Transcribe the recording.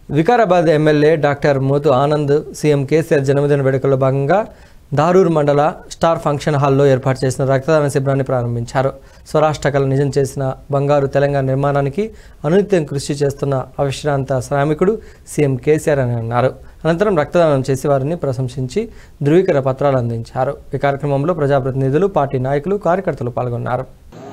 Vikarabad MLA doctor Mothu Anand CM KCR జన్మదిన వేడుకల్లో భాగంగా దారూర్ మండల స్టార్ ఫంక్షన్ హాల్లో ఏర్పాటు చేసిన రక్తదాన శిబిరాన్ని ప్రారంభించారు. స్వరాష్ట్ర కళ నిజం చేసిన బంగారు తెలంగాణ నిర్మాణానికి అనునిత్యం కృషి చేస్తున్న అవిశ్రాంత శ్రామికుడు సీఎం కేసీఆర్ అని అన్నారు. అనంతరం రక్తదానం చేసి వారిని ప్రశంసించి ధృవీకరణ పత్రాలు అందించారు. ఈ కార్యక్రమంలో ప్రజాప్రతినిధులు, పార్టీ నాయకులు, కార్యకర్తలు పాల్గొన్నారు.